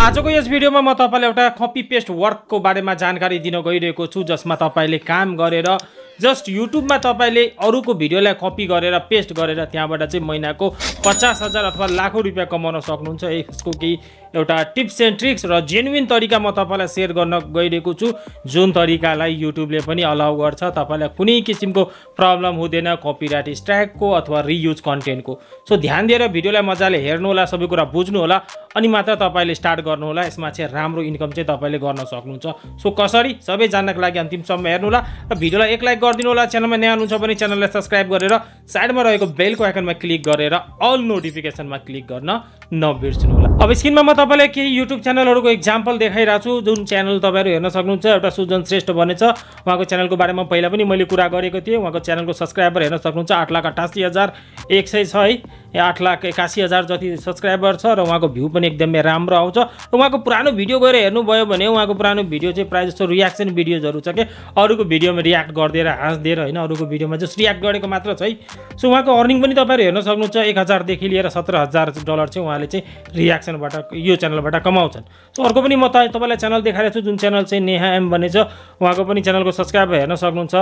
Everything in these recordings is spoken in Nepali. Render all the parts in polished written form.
आजको यस भिडियोमा म तपाईलाई एउटा कपी पेस्ट वर्कको बारेमा जानकारी दिन गइरहेको छु, जसमा तपाईले काम गरेर जस्ट युट्युबमा तपाईले अरूको भिडियोलाई कपी गरेर पेस्ट गरेर त्यहाँबाट चाहिँ महिनाको 50,000 अथवा लाखौं रुपैयाँ कमाउन सक्नुहुन्छ। यसको केही एउटा टिप्स एन्ड ट्रिक्स र जेन्युइन तरिका म तपाईलाई शेयर गर्न गइरहेको छु, जुन तरिकालाई युट्युबले पनि अलाउ गर्छ। तपाईलाई कुनै किसिमको प्रब्लम हुँदैन कपिराइट स्ट्राइकको अथवा रियुज कन्टेन्टको। सो ध्यान दिएर भिडियोलाई मजाले हेर्नु होला, सबै कुरा बुझ्नु होला, अनि मात्र तपाईले स्टार्ट गर्नु होला। यसमा चाहिँ राम्रो इन्कम चाहिँ तपाईले गर्न सक्नुहुन्छ। सो कसरी सबै जान्नको लागि अन्तिमसम्म हेर्नु होला र भिडियोलाई एक लाइक गरिदिनु होला। च्यानलमा नयाँ हुनुहुन्छ भने च्यानललाई सब्स्क्राइब गरेर साइडमा रहेको बेलको आइकनमा क्लिक गरेर अल नोटिफिकेसनमा क्लिक गर्न नबिर्सनु होला। अब स्क्रिनमा म तपाईलाई केही युट्युब च्यानलहरुको एक्जाम्पल देखाइरहेको छु, जुन च्यानल तपाईहरु हेर्न सक्नुहुन्छ। एउटा सुजन श्रेष्ठ भन्ने छ, उहाँको च्यानलको बारेमा पहिला पनि मैले कुरा गरेको थिएँ। उहाँको च्यानलको सब्स्क्राइबर हेर्न सक्नुहुन्छ 8,88,100 छ है, 8,81,000 जति सब्स्क्राइबर छ र उहाँको भ्यू पनि एकदमै राम्रो आउँछ। र उहाँको पुरानो भिडियो गएर हेर्नुभयो भने उहाँको पुरानो भिडियो चाहिँ प्राय जस्तो रियाक्सन भिडियोजहरु छ के, अरूको भिडियोमा रियाक्ट गर्दिएर हाँस्दिएर हैन, अरूको भिडियोमा जस्ट रियाक्ट गरेको मात्र छ है। सो उहाँको अर्निङ पनि तपाईहरु हेर्न सक्नुहुन्छ। 1,000 देखि लिएर $17,000 चाहिँ उहाँले चाहिँ रियाक्सनबाट यो च्यानलबाट कमाउँछन्। सो अर्को पनि म तपाईलाई च्यानल देखाइरहेको छु, जुन च्यानल चाहिँ नेहा एम भन्ने छ। उहाँको पनि च्यानलको सब्स्क्राइबर हेर्न सक्नुहुन्छ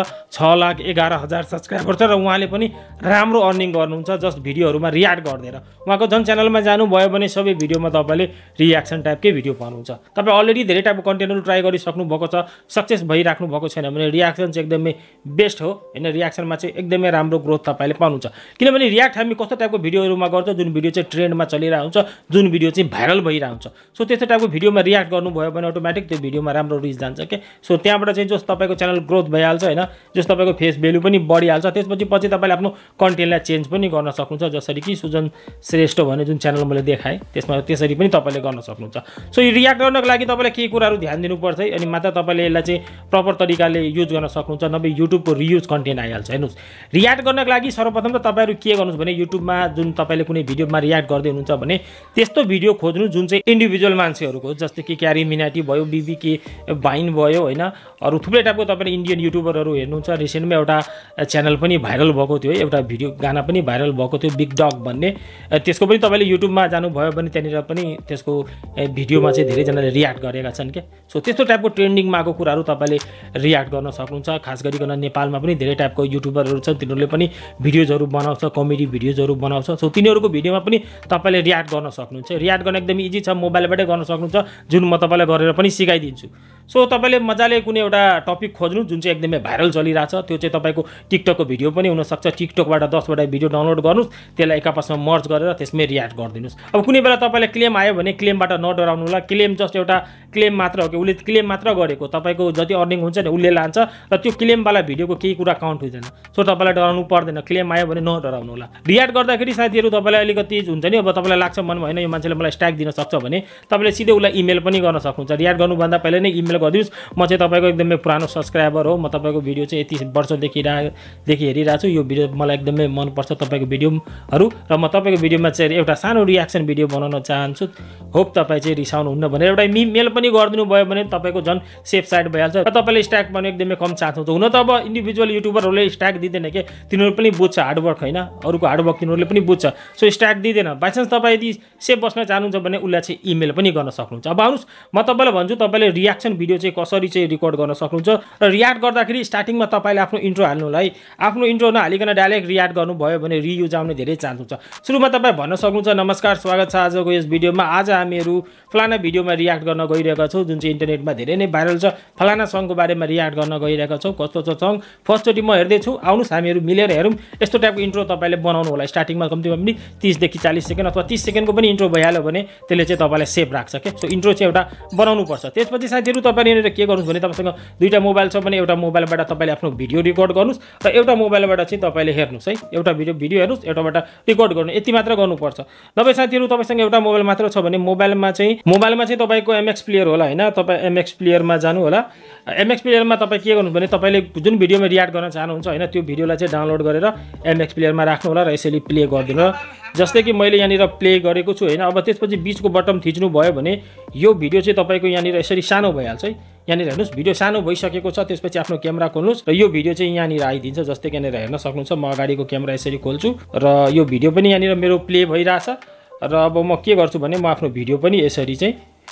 6,11,000 सब्स्क्राइबर छ र उहाँले पनि राम्रो अर्निङ गर्नुहुन्छ जस्ट भिडियोहरुमा रियाक्ट गर्दिएर। उहाँको जन च्यानलमा जानुभयो भने सबै भिडियोमा तपाईले रियाक्सन टाइपकै भिडियो पाउनुहुन्छ। तपाई अलरेडी धेरै टाइपको कन्टेन्टहरु ट्राई गरिसक्नु भएको छ, सक्सेस भइराख्नु भएको छैन भने रियाक्सन चाहिँ एकदमै बेस्ट हो हैन। रियाक्सनमा चाहिँ एकदमै राम्रो ग्रोथ तपाईले पाउनुहुन्छ, किनभने रियाक्ट हामी कस्तो टाइपको भिडियोहरुमा गर्छ जुन भिडियो चाहिँ ट्रेन्डमा चलिरहेको हुन्छ, जुन भिडियो चाहिँ भाइरल भइरहेको हुन्छ। सो त्यस्तो टाइपको भिडियोमा रियाक्ट गर्नुभयो भने अटोमेटिक त्यो भिडियोमा राम्रो रिच जान्छ के। सो त्यहाँबाट चाहिँ जस तपाईको च्यानल ग्रोथ भइहाल्छ हैन, जस तपाईको फेस भ्यालु पनि बढिहाल्छ। त्यसपछि पछि तपाईले आफ्नो कन्टेन्टलाई चेन्ज पनि गर्न सक्नुहुन्छ, जसरी कि सुजन श्रेष्ठ भन्ने जुन च्यानल मैले देखाएँ त्यसमा त्यसरी पनि तपाईले गर्न सक्नुहुन्छ। सो यो रियाक्ट गर्नको लागि तपाईले के कुराहरु ध्यान दिनुपर्छ है, अनि मात्र तपाईले यसलाई चाहिँ प्रपर तरिकाले युज गर्न सक्नुहुन्छ, नभए युट्युबको रियुज कन्टेन्ट आइहाल्छ। हेर्नुस्, रियाक्ट गर्नको लागि सर्वप्रथम त तपाईहरु के गर्नुस् भने युट्युबमा जुन तपाईले कुनै भिडियोमा रियाक्ट गर्दै हुनुहुन्छ भने त्यस्तो भिडियो खोज्नु जुन चाहिँ इन्डिभिजुअल मान्छेहरुको, जस्तै कि क्यारी मिनाटी भयो, बीबीके भाइन भयो हैन, अरु थुप्रै टाइपको तपाईले इन्डियन युट्युबरहरु हेर्नुहुन्छ। रिसेन्टमा एउटा च्यानल पनि भाइरल भएको थियो, एउटा भिडियो गाना पनि भाइरल भएको थियो, बिग डग भन्ने। त्यसको पनि तपाईले युट्युबमा जानुभयो भने त्यहाँनिर पनि त्यसको भिडियोमा चाहिँ धेरै जनाले रियाक्ट गरेका छन् के। सो त्यस्तो टाइपको ट्रेन्डिङमा आएको कुराहरु तपाईले रियाक्ट गर्न सक्नुहुन्छ। खास गरिकन नेपालमा पनि धेरै टाइपको युट्युबरहरु छन्, तिनीहरुले पनि भिडियोजहरु बनाउँछ, कमेडी भिडियोजहरु बनाउँछ। सो तिनीहरुको भिडियोमा पनि तपाईले रियाक्ट गर्न सक्नुहुन्छ। रियाक्ट गर्न एकदमै इजी छ, मोबाइलबाटै गर्न सक्नुहुन्छ, जुन म तपाईलाई गरेर पनि सिकाइदिन्छु। सो तपाईले मजाले कुनै एउटा टपिक खोज्नु जुन चाहिँ एकदमै भाइरल चलिरहेछ। त्यो चाहिँ तपाईको टिकटकको भिडियो पनि हुन सक्छ। टिकटकबाट 10 वटा भिडियो डाउनलोड गर्नुस्, त्यसलाई एक आपसमा मर्ज गरेर त्यसमै रियाक्ट गरिदिनुस्। अब कुनै बेला तपाईलाई क्लेम आयो भने क्लेमबाट नडराउनु होला। क्लेम जस्ट एउटा क्लेम मात्र हो कि, उसले क्लेम मात्र गरेको, तपाईको जति अर्निङ हुन्छ नि उसले लान्छ र त्यो क्लेमवाला भिडियोको केही कुरा काउन्ट हुँदैन। सो तपाईलाई डराउनु पर्दैन, क्लेम आयो भने नडराउनु होला। रियाक्ट गर्दाखेरि साथीहरु तपाईलाई अलिकति हुन्छ नि, अब तपाईलाई लाग्छ मनमा हैन यो मान्छेले मलाई स्ट्राइक दिन सक्छ भने तपाईले सिधै उलाई इमेल पनि गर्न सक्नुहुन्छ। रियाक्ट गर्नुभन्दा पहिले नै इमेल गरिदिनुस्, म चाहिँ तपाईको एकदमै पुरानो सब्स्क्राइबर हो, म तपाईको भिडियो चाहिँ यति वर्षदेखि हेरिरहेको छु, यो भिडियो मलाई एकदमै मन पर्छ तपाईको भिडियोहरु, र म तपाईको भिडियोमा चाहिँ एउटा सानो रियाक्सन भिडियो बनाउन चाहन्छु, होप तपाई चाहिँ रिसाउनुहुन्न भनेर एउटा मेल पनि गरिदिनु भयो भने तपाईको जन सेफ साइड भइहाल्छ र तपाईले स्ट्राइक पनि एकदमै कम चान्स हुन्छ। हुन त अब इन्डिभिजुअल युट्युबरहरुले स्ट्राइक दिदैन के, तिनीहरु पनि बुझ्छ हार्डवर्क हैन, अरूको हार्डवर्क तिनीहरुले पनि बुझ्छ। So strike दिदैन। बाइचान्स तपाई यदि सेफ बस्न चाहनुहुन्छ भने उलाई चाहिँ इमेल पनि गर्न सक्नुहुन्छ। अब आउनुस्, म तपाईलाई भन्छु तपाईले रियाक्सन भिडियो चाहिँ कसरी चाहिँ रेकर्ड गर्न सक्नुहुन्छ। र रियाक्ट गर्दाखेरि स्टार्टिङमा तपाईले आफ्नो इन्ट्रो हाल्नु होला है। आफ्नो इन्ट्रो नहालिकन डाइरेक्ट रियाक्ट गर्नुभयो भने रियुज आउने धेरै चान्स हुन्छ। सुरुमा तपाई भन्न सक्नुहुन्छ, नमस्कार, स्वागत छ आजको यस भिडियोमा। आज हामीहरु फलाना भिडियोमा रियाक्ट गर्न गइरहेका छौं, जुन चाहिँ इन्टरनेटमा धेरै नै भाइरल छ। फलाना सङको बारेमा रियाक्ट गर्न गइरहेका छौं, कस्तो छ सङ, फर्स्ट चोटी म हेर्दै छु, आउनुस् हामीहरु मिलेर हेरौँ। यस्तो टाइपको इन्ट्रो तपाईले बनाउनु होला। स्टार्टिङमा कम्तीमा पनि 30 देखि 40 सेकेन्ड अथवा 30 सेकेन्डको पनि इन्ट्रो भइहाल्यो भने त्यसले चाहिँ तपाईलाई सेफ राख्छ के। सो इन्ट्रो चाहिँ एउटा बनाउनु पर्छ। त्यसपछि साथीहरु तपाईले के गर्नुस् भने तपाईसँग दुईटा मोबाइल छ भने एउटा मोबाइलबाट तपाईले आफ्नो भिडियो रेकर्ड गर्नुस् र एउटा मोबाइलबाट चाहिँ तपाईले हेर्नुस् है। एउटा भिडियो हेर्नुस्, एउटाबाट रेकर्ड गर्नु, यति मात्र गर्नुपर्छ। नभए साथीहरु तपाईसँग एउटा मोबाइल मात्र छ भने मोबाइलमा चाहिँ तपाईको एमएक्स प्लेयर होला हैन, तपाई एमएक्स प्लेयरमा जानु होला। एमएक्स प्लेयरमा तपाई के गर्नुहुन्छ भने तपाईले जुन भिडियोमा रियाक्ट गर्न चाहनुहुन्छ हैन, त्यो भिडियोलाई चाहिँ डाउनलोड गरेर एमएक्स प्लेयरमा राख्नु होला र यसरी प्ले गरिदिनु। जस्तै कि मैले यहाँनिर प्ले गरेको छु हैन। अब त्यसपछि बीचको बटन थिच्नु भयो भने यो भिडियो चाहिँ तपाईको यहाँनिर यसरी सानो भइहाल्छ है। यहाँनिर हेर्नुस्, भिडियो सानो भइसकेको छ। त्यसपछि आफ्नो क्यामेरा खोल्नुस् र यो भिडियो चाहिँ यहाँनिर आइदिन्छ। जस्तै कि यहाँनिर हेर्न सक्नुहुन्छ, म अगाडिको क्यामेरा यसरी खोल्छु र यो भिडियो पनि यहाँनिर मेरो प्ले भइरहेछ। र अब म के गर्छु भने म आफ्नो भिडियो पनि यसरी चाहिँ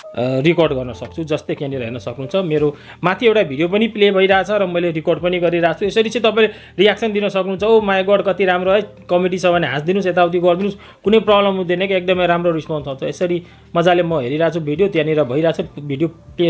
रेकर्ड गर्न सक्छु। जस्तै यहाँनिर हेर्न सक्नुहुन्छ मेरो माथि एउटा भिडियो पनि प्ले भइरहेछ र मैले रेकर्ड पनि गरिरहेको छु। यसरी चाहिँ तपाईँले रियाक्सन दिन सक्नुहुन्छ। ओ माय गड कति राम्रो है, कमेडी छ भने हाँसिदिनुहोस्, यताउति गरिदिनुहोस्, कुनै प्रब्लम हुँदैन कि एकदमै राम्रो रिस्पोन्स आउँछ। यसरी मजाले म हेरिरहेको छु भिडियो, त्यहाँनिर भइरहेछ भिडियो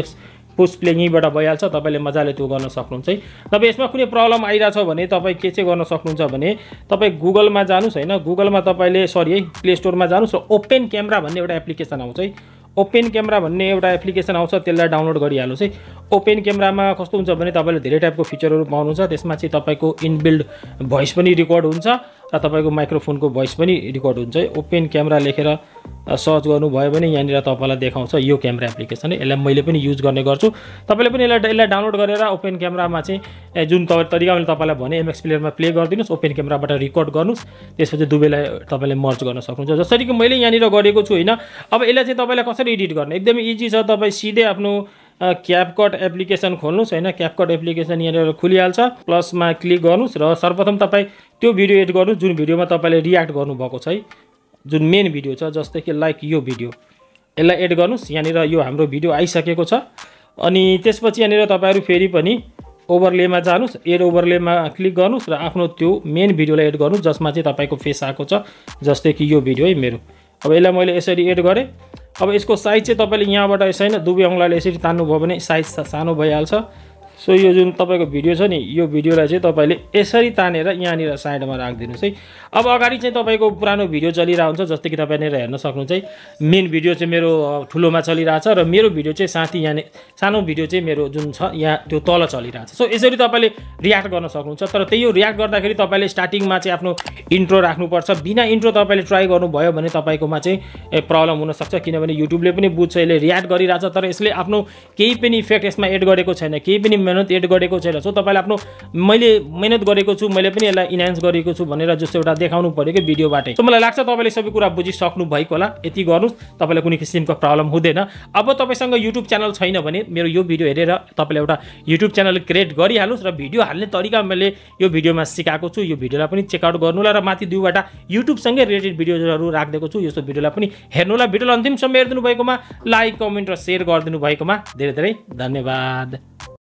पोस्ट प्ले यहीँबाट भइहाल्छ। तपाईँले मजाले त्यो गर्न सक्नुहुन्छ है। तपाईँ यसमा कुनै प्रब्लम आइरहेछ भने तपाईँ के चाहिँ गर्न सक्नुहुन्छ भने तपाईँ गुगलमा जानुहोस् होइन, गुगलमा तपाईँले सरी है प्ले स्टोरमा जानुहोस् र ओपन क्यामेरा भन्ने एउटा एप्लिकेसन आउँछ है। ओपन क्यामेरा भन्ने एउटा एप्लिकेसन आउँछ, त्यसलाई डाउनलोड गरिहाल्नुहोस् है। ओपन क्यामेरामा कस्तो हुन्छ भने तपाईँले धेरै टाइपको फिचरहरू पाउनुहुन्छ। त्यसमा चाहिँ तपाईँको इनबिल्ड भोइस पनि रेकर्ड हुन्छ र तपाईँको माइक्रोफोनको भोइस पनि रेकर्ड हुन्छ है। ओपन क्यामेरा लेखेर सर्च गर्नुभयो भने यहाँनिर तपाईँलाई देखाउँछ यो क्यामेरा एप्लिकेसन है। यसलाई मैले पनि युज गर्ने गर्छु। तपाईँले पनि यसलाई डाउनलोड गरेर ओपन क्यामेरामा चाहिँ जुन तरिका मैले तपाईँलाई भने एमएक्स प्लेयरमा प्ले गरिदिनुहोस्, ओपन क्यामेराबाट रेकर्ड गर्नुहोस्, त्यसपछि दुवैलाई तपाईँले मर्ज गर्न सक्नुहुन्छ। जसरी कि मैले यहाँनिर गरेको छु होइन। अब यसलाई चाहिँ तपाईँलाई कसरी एडिट गर्ने, एकदमै इजी छ। तपाईँ सिधै आफ्नो क्यापकट एप्लिकेसन खोल्नुहोस् होइन। क्यापकट एप्लिकेसन यहाँनिर खुलिहाल्छ, प्लसमा क्लिक गर्नुहोस् र सर्वप्रथम तपाईँ त्यो भिडियो एड गर्नुहोस् जुन भिडियोमा तपाईँले रियाक्ट गर्नुभएको छ है, जुन मेन भिडियो छ। जस्तै कि लाइक यो भिडियो, यसलाई एड गर्नुहोस्। यहाँनिर यो हाम्रो भिडियो आइसकेको छ। अनि त्यसपछि यहाँनिर तपाईँहरू फेरि पनि ओभरलेमा जानुहोस्, एड ओभरलेमा क्लिक गर्नुहोस् र आफ्नो त्यो मेन भिडियोलाई एड गर्नुहोस् जसमा चाहिँ तपाईँको फेस आएको छ। जस्तै कि यो भिडियो है मेरो। अब यसलाई मैले यसरी एड गरेँ। अब यसको साइज चाहिँ तपाईँले यहाँबाट यसै होइन दुवै औँलाले यसरी तान्नुभयो भने साइज सानो भइहाल्छ। सो यो जुन तपाईँको भिडियो छ नि, यो भिडियोलाई चाहिँ तपाईँले यसरी तानेर यहाँनिर साइडमा राखिदिनुहोस् है। अब अगाडि चाहिँ तपाईँको पुरानो भिडियो चलिरहेको हुन्छ। जस्तै कि तपाईँले हेर्न सक्नुहुन्छ है, मेन भिडियो चाहिँ मेरो ठुलोमा चलिरहेछ र मेरो भिडियो चाहिँ साथी यहाँ सानो भिडियो चाहिँ मेरो जुन छ यहाँ त्यो तल चलिरहेछ। सो यसरी तपाईँले रियाक्ट गर्न सक्नुहुन्छ। तर त्यही हो, रियाक्ट गर्दाखेरि तपाईँले स्टार्टिङमा चाहिँ आफ्नो इन्ट्रो राख्नुपर्छ। बिना इन्ट्रो तपाईँले ट्राई गर्नुभयो भने तपाईँकोमा चाहिँ प्रब्लम हुनसक्छ, किनभने युट्युबले पनि बुझ्छ यसले रियाक्ट गरिरहेछ तर यसले आफ्नो केही पनि इफेक्ट यसमा एड गरेको छैन, केही पनि मेहनत एड गरेको छैन। सो तपाईँले आफ्नो मैले मेहनत गरेको छु, मैले पनि यसलाई इन्हान्स गरेको छु भनेर जस्तो एउटा देखाउनु पऱ्यो कि भिडियोबाटै। सो मलाई लाग्छ तपाईँले सबै कुरा बुझिसक्नु भएको होला। यति गर्नुहोस्, तपाईँलाई कुनै किसिमको प्रब्लम हुँदैन। अब तपाईँसँग युट्युब च्यानल छैन भने मेरो यो भिडियो हेरेर तपाईँले एउटा युट्युब च्यानल क्रिएट गरिहाल्नुहोस् र भिडियो हाल्ने तरिका मैले यो भिडियोमा सिकाएको छु। यो भिडियोलाई पनि चेकआउट गर्नुहोला र माथि दुईवटा युट्युबसँगै रिलेटेड भिडियोहरू राखिदिएको छु। यस्तो भिडियोलाई पनि हेर्नुहोला। भिडियोलाई अन्तिमसम्म हेरिदिनु भएकोमा, लाइक, कमेन्ट र सेयर गरिदिनु भएकोमा धेरै धेरै धन्यवाद।